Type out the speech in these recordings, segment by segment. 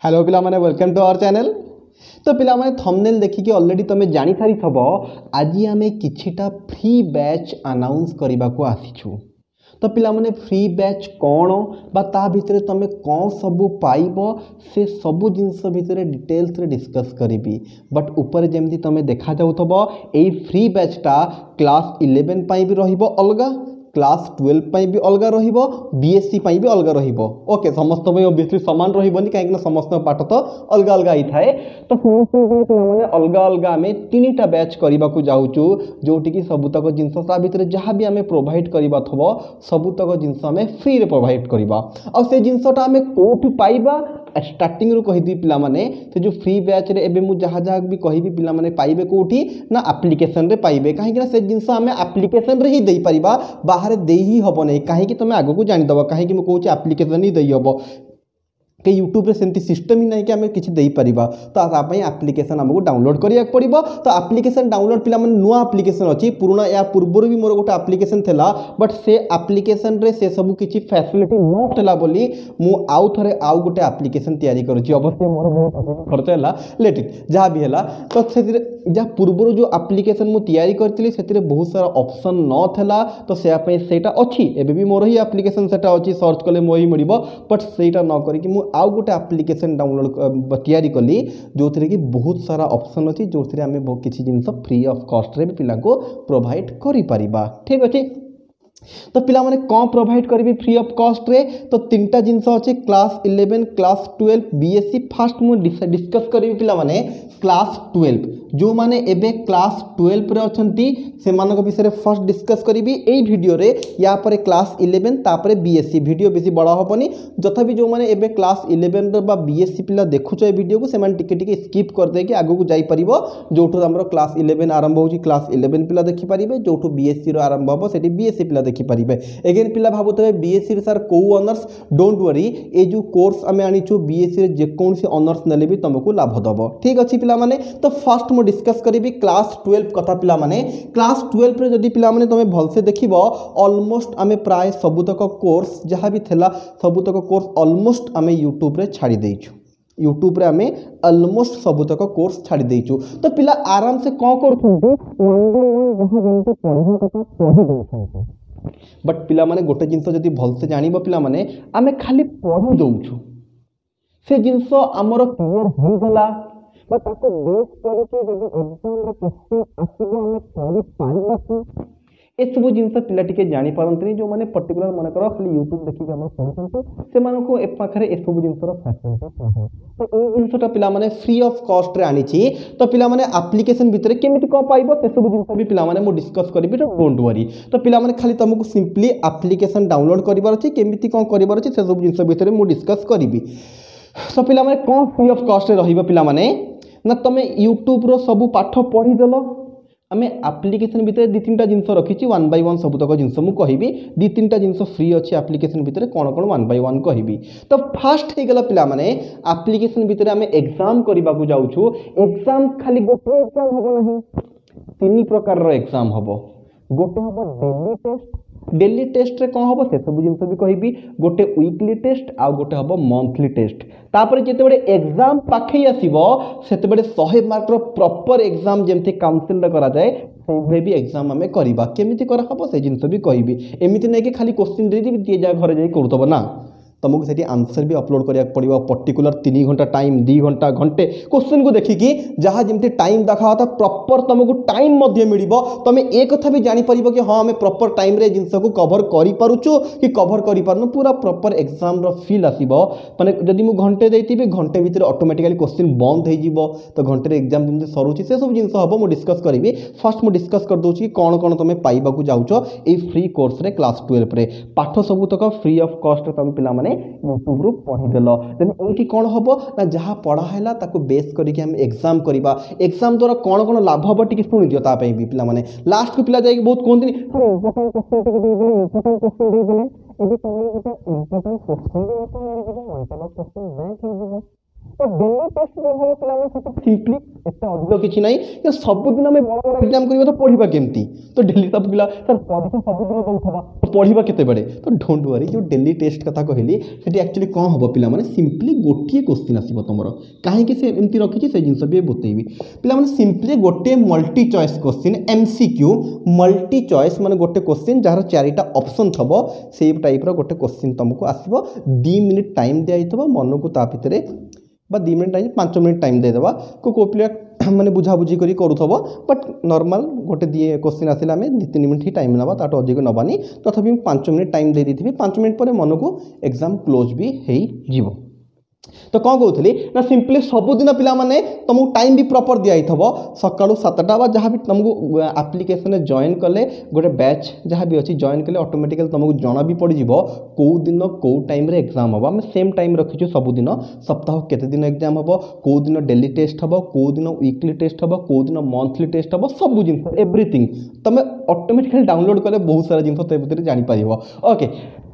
Hello पिला माने welcome to our channel. तो पिला माने थंबनेल देखिके ऑलरेडी तमे जानि सारी थबो आज आमे किछिटा फ्री बैच अनाउंस करबा को आसीछु। तो पिला माने फ्री बैच कौन बा ता भितरे तमे कौन सबू पाइबो से सबू जिनस भितरे डिटेल्स रे डिस्कस करिबी। बट ऊपर जेमती तमे देखा जाउथबो एई फ्री बैचटा क्लास 11 पाई भी रहिबो अलगा, क्लास 12 पाई भी अलगा रहिबो, बीएससी पाई भी अलगा रहिबो। ओके समस्त भाई ऑब्वियसली समान रहिबोनी काहे कि समस्त पाठ तो अलगा अलगा ही थाए। तो समस्त माने अलगा अलगा आमे तीनटा बैच करबा को जाउचू जोटी कि सबुतक जिंस ता भितरे जहां भी आमे प्रोवाइड करबा थबो सबुतक जिंस आमे फ्री रे प्रोवाइड करबा। आ से जिंसटा आमे कोठी पाइबा स्टार्टिंग रू कहि दी पिला माने से जो फ्री बैच रे एबे मु जहां जहां भी कहिबी पिला माने पाइबे कोठी ना एप्लीकेशन रे पाइबे काहे कि से जिंस आमे एप्लीकेशन रे ही देई परिबा बाहर दे ही हबो नहीं कहीं तुम आगे को जानी दबो कहीं मैं कहूँ एप्लीकेशन ही दे हम कि यूट्यूब रे सेमती सिस्टम ही नहीं कि आम किसी दे पारिबा। तो आपाई एप्लीकेशन आमको डाउनलोड करिया पड़िबो। तो एप्लीकेशन डाउनलोड पिला माने नुआ एप्लीकेशन अच्छी पुराना या पूर्वर भी मोर गोटे एप्लीकेशन थिला बट से एप्लीकेशन रे से सब किछि फैसिलिटी न थिला बोली मु आउ थरे आउ गोटे एप्लीकेशन तैयारी करूची। अवश्य मोर बहुत खर्च हैला लेट इट जहाँ भी हैला। तो से जहाँ पूर्वर जो एप्लीकेशन मु तैयारी करथिली सेतिरे बहुत सारा ऑप्शन न थिला तो से आपे सेटा अछि एबे भी मोर ही एप्लीकेशन सेटा अछि सर्च कले मोही मिलिबो बट सेटा न करी कि मु आउ गोटे एप्लीकेशन डाउनलोड तैयारी कली जो थी कि बहुत सारा ऑप्शन अच्छी जो थी आम किसी जिन फ्री ऑफ कॉस्ट रे भी पिला को प्रोवाइड करि परिबा। ठीक अच्छे। तो पिला माने कौन प्रोवाइड करी फ्री ऑफ कॉस्ट रे तो तीनटा जिनस अच्छे क्लास 11 क्लास 12 बीएससी फास्ट मु डिस्कस करी पिला माने क्लास 12 जो माने एबे क्लास 12 रे अछंती से मानक विषय फर्स्ट डिस्कस करी एई वीडियो रे या पर क्लास 11 तापरे बीएससी वीडियो बेसी बड़ा होपनी जथा भी जो माने एबे क्लास 11 बा बीएससी पिला देखुछ ए वीडियो को से माने टिके टिके स्किप कर दे कि आगु को जाई परिबो जोठो हमरो क्लास 11 आरंभ होची क्लास 11 पिला देखि परिबे जोठो बीएससी रो आरंभ होबो सेठी बीएससी पिला देखि परिबे। अगेन पिला भाबुतबे बीएससी रे सर को ऑनर्स डोंट वरी ए जो कोर्स आमे आनिछु बीएससी रे जे कोनसी ऑनर्स नेले भी तुमको लाभ दबो। ठीक अछि पिला माने। तो फर्स्ट मु डिस्कस करिबी क्लास 12 कथा पिला माने क्लास 12 रे जदी पिला माने तमे भलसे देखिबो ऑलमोस्ट आमे प्राय सबुतक कोर्स जहां भी थेला सबुतक कोर्स ऑलमोस्ट आमे यूट्यूब रे छाड़ी देइछु। यूट्यूब रे आमे ऑलमोस्ट सबुतक कोर्स छाड़ी देइछु। तो पिला आराम से कोन करथुंती जहां जंती पढो कथा पढि देइछु बट पिला माने गोटे जिंस जदी भलसे जानिबो पिला माने आमे खाली पढि दउछु से जिंस हमर क्लियर हो गला बट ताको बेस करके जदी एग्जाम रे क्वेश्चन आसीबो हमें पढि पाइबा कि ए सब जिनस पिला टिके जानि पारंतनी जो माने पर्टिकुलर मन करो खाली यूट्यूब देखि के हम पढुछंती से माने को ए पाखरे ए सब जिनस रो फैसिलिटी नाही। तो ए जिनसटा पिला माने फ्री ऑफ कॉस्ट रे आनी छी। तो पिला माने एप्लीकेशन भितरे केमिति को पाइबो से सब जिनस भी पिला माने मो डिस्कस करबी तो डोंट वरी। तो पिला माने खाली तुमको सिंपली एप्लीकेशन डाउनलोड करिवार अछि केमिति को करिवार अछि से सब जिनस भितरे मो डिस्कस करबी। तो पिला माने कोन फ्री ऑफ कॉस्ट रे रहिबो पिला माने ना तमे यूट्यूब रो सब पाठ पढि देलो आमे एप्लीकेशन भितर दि तीनटा जिनस रखिछि वन बाय वन सबुतक जिनस मु कहिबी दि तीनटा जिनस फ्री अछि एप्लीकेशन भितर कोन कोन वन बाय वन कहिबी। तो फास्ट हे गेला पिला माने एप्लीकेशन भितर आमे एग्जाम करबा को जाउछु एग्जाम खाली गोटे एग्जाम होबो नहीं तीन प्रकार रो एग्जाम होबो। गोटे होबो डेली टेस्ट रे कौन हम से सब जिन भी कहि गोटे वीकली टेस्ट आ गोटे हम मंथली टेस्ट तापर जिते बड़े एग्जाम पाखे आसीबो सेते बड़े 100 मार्क रो प्रॉपर एग्जाम जेमते काउंसिल रे करा जाए से भी एग्जाम हमें करबा केमिति करा हबो से जिन भी कहि एमिति नै कि खाली क्वेश्चन दे दी दिए जा घर जाई करतबो ना तुमको से आंसर भी अपलोड करिया पड़िबो पर्टिकुलर 3 घंटा टाइम 2 घंटा घंटे क्वेश्चन को देखिकी जहाँ जमती टाइम देखा होता प्रॉपर तुमको टाइम मध्य मिलिबो तुम एक कथा भी जानि परिबो कि हां हमें प्रॉपर टाइम रे जिंस को कवर करि पारुछु कि कवर करि पारनु पूरा प्रॉपर एग्जाम रो फील आसीबो। माने जदी मु घंटे देइतिबी घंटे भीतर ऑटोमेटिकली क्वेश्चन बंद हे जिवो तो घंटे रे एग्जाम जमती सरुची से सब जिंस हबो मु डिस्कस करिवि। फर्स्ट मु डिस्कस कर दोछि कि कोन कोन तुम पाइबा को जाउछो ए फ्री कोर्स रे क्लास 12 रे पाठ सब तक फ्री ऑफ कॉस्ट तुम पिला माने यूट्यूब रू पढ़ी देलो देन एठी कोन होबो ना जहां पढ़ा हैला ताको बेस करी के हम एग्जाम करबा एग्जाम द्वारा कोन कोन लाभ होबो टिके सुनि दियो ता पई भी पिला माने लास्ट को पिला जाई बहुत कोन दिन इंपोर्टेंट क्वेश्चन दे देले एबे तुम एटा इंपोर्टेंट क्वेश्चन दे तो मेरे को इंपोर्टेंट क्वेश्चन बैंक हो तो डेली टेस्ट जो हम पिलाने सिंपली एत अधिक किसी ना कि सबुदिन आम बड़ बड़ एग्जाम करवा तो पढ़ा केमती तो डेली सब पिला सर परीक्षा सबुदिन दौथा तो पढ़ा केते तो डोंट वरी जो डेली टेस्ट कथा कहली से एक्चुअली कौन हम पिला माने सिंपली गोटे क्वेश्चन आसो तुम कहीं से एमती रखी से जिन भी बतैबी पिला सिंपली गोटे multi choice question MCQ multi choice माने गोटे क्वेश्चन जार चारिटा ऑप्शन थबो से टाइप रो गोटे क्वेश्चन तुमको आसो 2 मिनिट टाइम दिया मन को ता भितर 2 मिनिट टाइम 5 मिनिट टाइम देदेबा को पिला माने बुझाबुझी करी करूथबो बट नॉर्मल गोटे दिए क्वेश्चन आसिला आम 2-3 मिनिट ही टाइम नवा ताठ अधिक नबानी तथापि 5 मिनिट टाइम दे दी 5 मिनिट पर मन को एग्जाम क्लोज भी हो तो कौन कहूली ना सिंपली सबुदिन पिला माने तुमको टाइम भी प्रॉपर दिया सका 7टा बा जहाँ भी तुमको एप्लिकेशन जॉइन कले गोटे बैच जहाँ भी अच्छी जॉइन कले ऑटोमेटिकली तुमको जना भी पड़ जाव कौ दिन कौ टाइम रे एग्जाम हम आम सेम टाइम रखीचु सबुदिन सप्ताह केते दिन एग्जाम हम कौ दिन डेली टेस्ट हम कौ दिन वीकली टेस्ट हम कौ दिन मंथली टेस्ट हम सब जिन एवरीथिंग तुम ऑटोमेटिकली डाउनलोड कले बहुत सारा जिन जापर ओके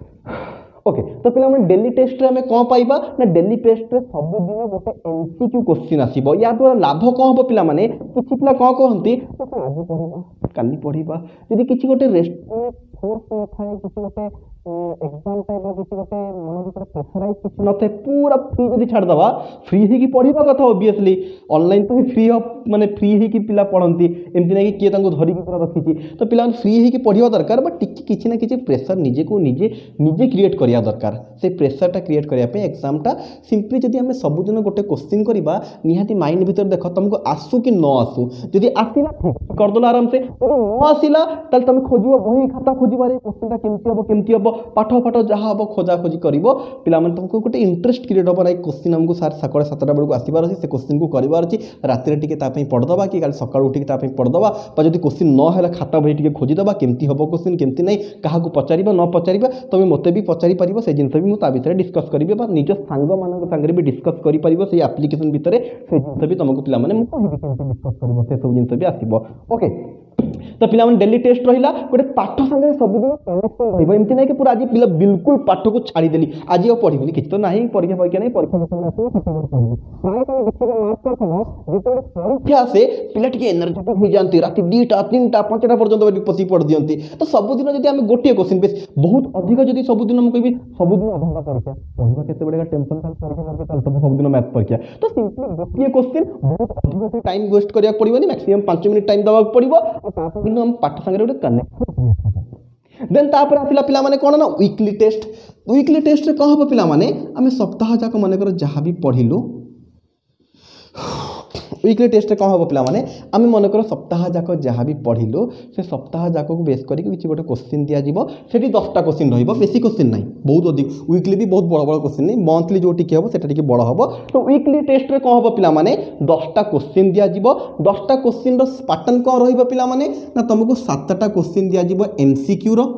ओके तो पिला डेली टेस्ट में कौन पाइबा ना डेली टेस्ट में सबुदिन गोटे एमसीक्यू क्वेश्चन आसो या द्वारा लाभ कौन हम पिला माने किसी पिला कौन कहते आज पढ़ा काली पढ़ा यदि किसी गोटे रेस्ट फोर्स न थाए किसी गोटे एग्जाम टाइप किसी गोटे मन भर प्रेसराइज किसी न थाए पूरा फ्री जब छाड़दवा फ्री ही पढ़ा कथा ओबियसली ऑनलाइन तो फ्री माने फ्री ही पिला पढ़ती एमती ना कि किए धरिकी पूरा रखी तो पिला फ्री ही पढ़ा दरकार बट किसी ना किसी प्रेसर निजे को निजे निजे क्रिएट करिया दरकार से प्रेसरटा क्रिएट करने एग्जामटा सिंपली जब आम सबुदिन गोटे क्वेश्चन करवा निहाती माइंड भीतर देख तुमको आसू कि न आसू जदि आसला ठीक करदेल आराम से न आसला तुम खोज बही खाता खोजबार क्वेश्चन केमती हम पाठ फाठ जहाँ हम खोजा खोजी कर पिला तुमको गोटे इंटरेस्ट क्रिएट हम ना क्वेश्चन आमको सार सका 7टा बेलू आसबार अच्छे से क्वेश्चन को करार अच्छी राति टे पढ़दबा कि कल सका उठिक पढ़दबा जब क्वेश्चन न है खाता बही टे खोजीदबा केमती हम क्वेश्चन केमती नहीं क्या पचार न पचार तुम मत भी पचारि पार से जिन भी मुझे विषय डिस्कस करी निज सांग मान सागर भी डिस्कस कर से एप्लिकेशन भितर से जिन भी तुमको पिला माने कहबी केमती डिस्कस कर से सब जिन भी आसो ओके तो पिला डेली टेस्ट रहा गोटे पाठ सागर सबुदिन कनेक्शन रमती ना कि पूरा आज पिला बिल्कुल पाठ को छाड़देली आज और पढ़ी किसी तो ना परीक्षा परीक्षा नहीं परीक्षा जो परीक्षा आसे पिला एनर्जेटिक हो जाती रात 2टा 3टा 5टा पर्यटन पशि पढ़ दिखती तो सबुदिन जब आम गोटे क्वेश्चन बेस बहुत अधिक जब सबुदिन मुझे कह सबुदिन अधा परीक्षा पढ़ा के बड़े टेंशन परीक्षा सबुदिन मैथ परीक्षा तो सिंपली गोटे क्वेश्चन बहुत अधिक टाइम वेस्ट करा पड़ोनी मैक्सीम 5 मिनिट टाइम देवा पड़ो किंतु हम पाठ सागर गोटे कनेक्ट देन तापर आसिला पिला माने कोन ना वीकली टेस्ट रे कह हम पिला माने आमे सप्ताह जाक मन कर जहाँ भी पढ़िलु वीकली टेस्ट कौन हम पिला माने आम मन कर सप्ताह जाक जहाँ भी पढ़िलु से सप्ताह जाक को बेस करके किसी गोटे क्वेश्चन दिज्व से 10टा क्वेश्चन बेसी क्वेश्चन ना बहुत अधिक वीकली भी बहुत बड़ बड़ क्वेश्चन नहीं मंथली जो टी हम से बड़ हम तो वीकली टेस्ट रे कौन हम पिला माने 10टा क्वेश्चन दिज्व 10टा क्वेश्चन पैटर्न कौन रही पिला माने ना तुमको 7टा क्वेश्चन दिज्व एमसीक्यू रो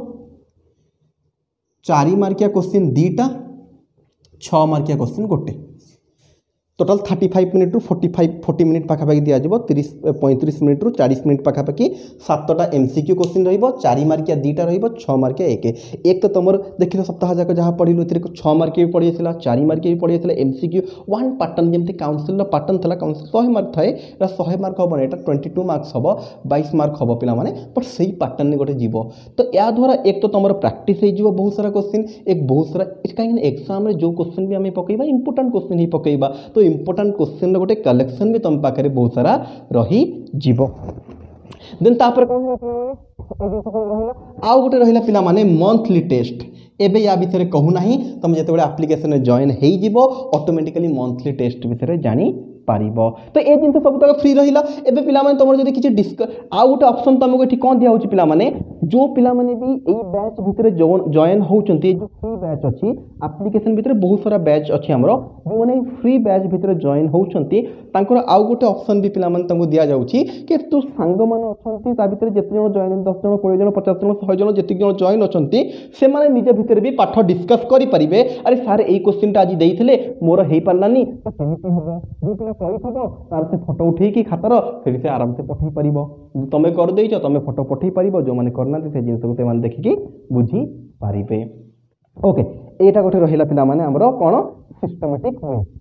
4 मार्किया क्वेश्चन 2टा 6 मार्किया क्वेश्चन गोटे टोटाल 35 मिनिट रु 40 मिनिट पाखापाखि दिज्व 35 मिनिट रु 40 मिनिट पाखापाखि 7टा एमसीक्यू क्वेश्चन रही 4 मार्किया 2टा रही 6 मार्किया एक तो तुम देख सप्ताह जाक जहाँ पढ़िलु 6 मार्किया भी पढ़ी 4 मार्किया भी पढ़ी एमसीक्यू वन पैटर्न जमी काउंसिल पैटर्न था काउंसिल 100 मार्क थाए 100 मार्क हम यहाँ 22 मार्क्स हम 22 मार्क हम पिला माने बट से पैटर्न गोटे जीव तो या द्वारा एक तो तुम प्रैक्टिस हो बहुत सारा क्वेश्चन एक बहुत सारा कहीं एग्जाम में जो क्वेश्चन भी आम पकईबा इंपोर्टाट क्वेश्चन ही पकईबा तो इंपोर्टाट क्वेश्चन गोटे कलेक्शन भी तुम पाखे बहुत सारा रही जीव देन तापर आउ गोटे रहा पिला माने मंथली टेस्ट एबे या विषय कहूना तुम जो एप्लिकेशन जॉइन हो ऑटोमेटिकली मंथली टेस्ट विषय जानी पारिबो तो ये जिन सब तक फ्री रहिला एबे पिला माने तुम जदि किछि डिस्कस आ गोटे ऑप्शन तुमको एठी कोन दिया होछि पिला माने जो पिला माने भी ए बैच भितर जॉइन होचंती जो फ्री बैच अछि एप्लिकेशन भितर बहुत सारा बैच अछि हमरो जो माने फ्री बैच भितर जॉइन होचंती तांकर आ गोटे ऑप्शन भी पिला माने तुमको दिया जाउछि कि तू सांग माने अछंती ता भितर जति जण जॉइन 10 जण 20 जण 50 जण 100 जण जति जण जॉइन अछंती से माने निजे भितर भी पाठ डिस्कस करि परिबे अरे सर ए क्वेश्चन ता आज देइथिले मोर हेई पारलानी तो केमिति होबो जो पिला तार से फोटो उठे खातार फिर से आराम से पठे पार तुम्हें कर देच तुम फोटो पठे पार जो मैंने करना से जिन को देखिकी बुझी पारे ओके यहाँ गोटे रहा पिला कौन सिस्टमेटिक वे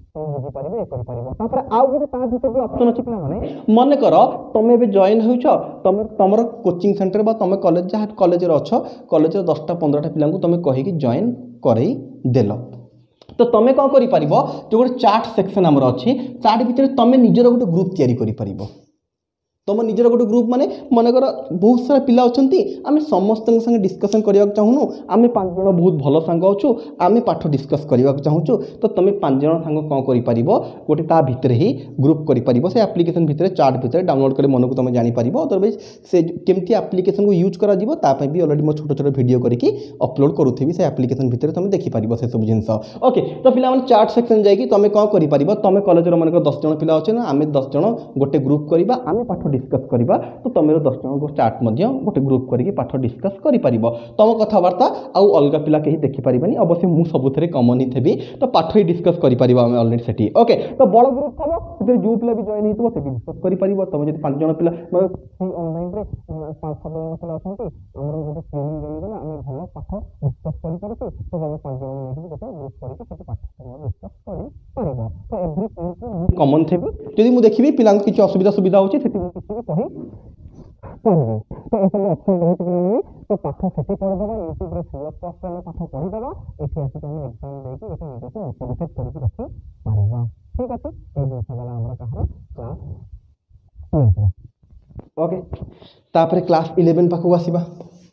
तुम बुझी पारिबे ए करि पारिबो तापर आउ गोटे ता भीतर भी ऑप्शन अछि पिला माने मन कर तमे बे जॉइन होइछ तमे तमरो कोचिंग सेंटर बा तमे कॉलेज जहा कॉलेज रे अछ कॉलेज रे 10टा 15टा पिला को तमे कहि कि जॉइन करई देलो तो तमे कौन करि पारिबो जो गोटे चार्ट सेक्शन हमर अछि चार्ट भीतर तमे निजर गोटे ग्रुप तयारी करि पारिबो तुम निजर गोटे ग्रुप माने मनकर बहुत सारा पिला अच्छा आम समस्त संगे डिस्कसन करने चाहूँ आम 5 जन बहुत भल सांग अच्छु आम पाठ डिस्कस करने चाहूँ तो तुम 5 जन सांग कौन कर गोटे ता भितर ही ग्रुप कर से एप्लिकेशन भितर चार्ट भितर डाउनलोड कर मन को तुम जापर अदरवाइज से केमती एप्लिकेशन को यूज कर भी अलरेडी मो छोट छोट वीडियो करके अपलोड करूथी से एप्लिकेशन भितर तुम देखिपार से सब जिन ओके तो पिला चार्ट सेक्शन जाकि तुम कौन कर तुम कॉलेज मन 10 जन पिला अच्छे ना आम 10 जन गोटे ग्रुप करवा आम पाठ डिस्कस करवा तो तुम 10 जन को चार्ट गोटे ग्रुप करके पाठ डिस्कस कर तुम कथबार्ता आउ अलग पिला कहीं देखिपारे अवश्य मुझे सबुथ कमन ही थी तो पाठ ही डिस्कस कर अलरेडी से ओके तो बड़ ग्रुप हम जो पिला भी जॉइन हो डिस्कस कर तुम जो 5 जन पिला ऑनलाइन 5-7 जन पिला अच्छा गोटे ट्रेनिंग जाइए भल पाठ डिस्कस कर तो तुम 5 जन गोटे ग्रुप करके पाठ डिस्कस कर तो एवरी कमन थी जदि मुझे देखी पिला किसी असुविधा सुविधा होती कही पढ़े तो ये ऑप्शन बहुत तो पाठ से पढ़ीदेव यूट्यूब रे फ्री ऑफ कॉस्ट में पाठ पढ़ीदेव ये आसिक आम एग्जाम देकी गोटे निजक मोटिवेट करके रखी पार ठीक अच्छे ये जिन गला आम कहार क्लास ओके तापर क्लास 11 पाखक आसवा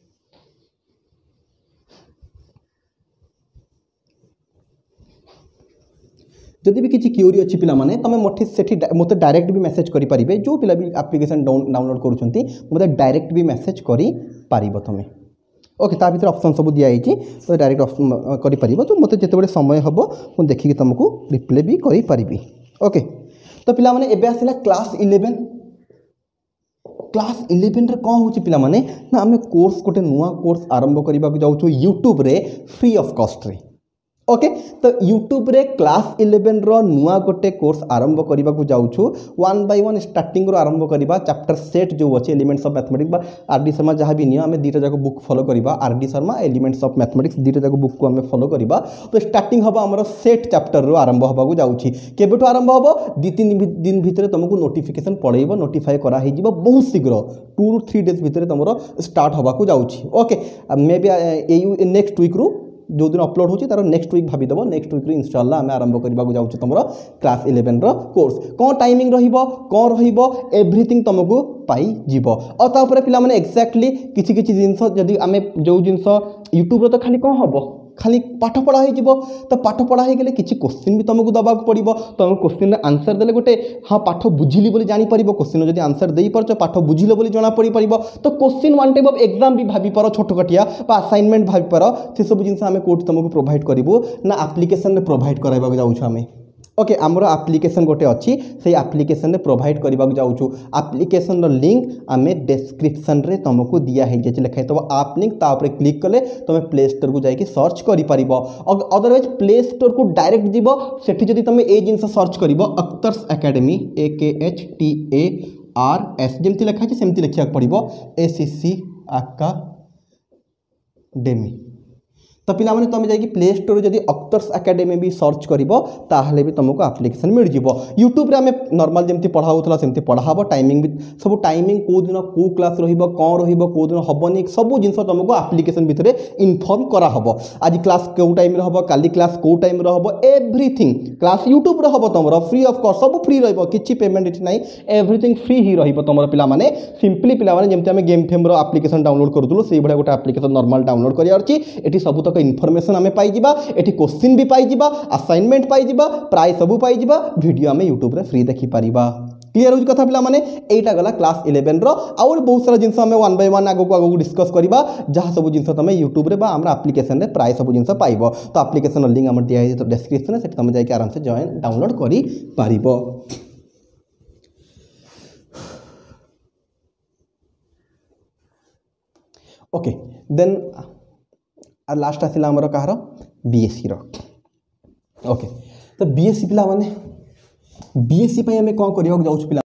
जदि भी किसी क्यूरी अच्छी पिला माने तुम मत डायरेक्ट भी मेसेज करें जो पिला भी एप्लिकेशन डाउनलोड करुँच मत डायरेक्ट भी मेसेज कर तुम ओके ता भीतर ऑप्शन सब दिखाई तो डायरेक्ट ऑप्शन कर तो मत जिते समय हम मुझे देखिए तुमको रिप्लाई भी करी ओके तो पिला माने एबे आसिला क्लास 11 क्लास 11 रे कौन होची पिला माने ना आम कोर्स गोटे नुआ कोर्स आरंभ करने को जाऊँ यूट्यूब रे फ्री ऑफ कॉस्ट रे ओके तो यूट्यूब रे क्लास 11 रो नुआ गोटे कोर्स आरंभ करने को जाऊँ 1 by 1 स्टार्टिंग रो आरंभ करवा चैप्टर सेट जो अच्छे एलिमेंट्स ऑफ मैथमेटिक्स बा आरडी शर्मा जहाँ भी नियो आम दुटा जाक बुक फॉलो करवा RD Sharma elements of mathematics दुटा जाक बुक को आम फॉलो करवा तो स्टार्टिंग हम आम सेट चैप्टर रो आरंभ होगा जाऊँगी केबेठू आरंभ हम 2-3 दिन भितर तुमको नोटिफिकेशन पड़ेब नोटिफाई कराई बहुत शीघ्र 2 to 3 days भितर तुम स्टार्ट होगा जाऊँगी okay maybe next week रू जो दिन अपलोड होची तार नेक्स्ट वीक भावीदेव नेक्स्ट वीक इंशाल्लाह आम आरंभ करने जाऊँ तुम क्लास 11 रो कोर्स कौन टाइमिंग रहिबो कौन रहिबो एवरीथिंग तुमको पाई जीवो और तापर पिला माने एक्जाक्टली किछि किछि जिंस जदि आमे जो जिंस यूट्यूब रे तो खाली कौन हबो खाली पाठ पढ़ा हो तो पाठ पढ़ा हो गले किसी क्वेश्चन भी तुमको दबाक पड़ो तुम क्वेश्चन आंसर देले गोटे हाँ पाठ बुझिली बोली जापर क्वेश्चन जब आंसर दे पार पाठ बुझिल बोली जना पड़ पार तो question one type of exam भी भाभी पार छोट कटिया असाइनमेंट भाभी पार से सब जिन आम कौट तुमको प्रोवाइड करूँ ना एप्लिकेशन प्रोवाइड कराइबा जाऊँ आम ओके आमर एप्लिकेशन गोटे अच्छी से एप्लिकेशन रे प्रोवाइड करने जाऊँ एप्लिकेशन लिंक आम डिस्क्रिप्शन रे तुमको दिखाई लिखाई तो आप लिंक तापर क्लिक कले तुम प्ले स्टोर को जाकि सर्च कर अदरवाइज प्ले स्टोर को डायरेक्ट जीव सेठी जदि तुम ए जिन सर्च कर अख्तर्स एकेडमी AKHTARS जमती लिखाई सेमती लिखा पड़ो ACC एकेडमी तो पिला माने तुम जाकि प्ले स्टोर जदि अख्तर्स एकेडमी भी सर्च कर भी तुमको एप्लिकेशन मिल जाव यूट्यूब रे आम नॉर्मल जमती पढ़ा होता सेमती पढ़ाब टाइमिंग भी सब टाइमिंग कौ दिन कौ क्लास कौन कौ दिन हेनी सब जिन तुमको एप्लिकेशन भितर इनफर्म कराहब आज क्लास कौ टाइम हम काली क्लास कौ टाइम हम एवरीथिंग क्लास यूट्यूब रे हम तुम फ्री ऑफ कॉस्ट सब फ्री रही पेमेंट ना एवरीथिंग फ्री ही तुम पिला माने सिंपली पिला माने जमती आम गेम फेम एप्लिकेशन डाउनलोड करूँ से भाया गोटे एप्लिकेशन नॉर्मल डाउनलोड कर सब तक इनफॉरमेशन आम पाइबा एटी क्वेश्चन भी पाइबा असाइनमेंट पाइबा प्राय सब पाइबा वीडियो आम यूट्यूब रे फ्री देखि पारिबा क्लियर हो कथा पिला माने एटा गला क्लास 11 रो और बहुत सारा जिनस आम 1 by 1 आगो डिस्कस करबा जहाँ सब जिनस तुम यूट्यूब रे बा हमरा एप्लिकेशन रे प्राय सब जिनस पाइबो तो एप्लिकेशन लिंक आम दिया है तो डिस्क्रिप्शन में से तुम जाके आराम से जॉइन डाउनलोड करि पारिबो ओके देन लास्ट आसला आमर कहार बीएससी रो ओके तो बीएससी पिला माने बीएससी आम कौन करने जाऊँ पिला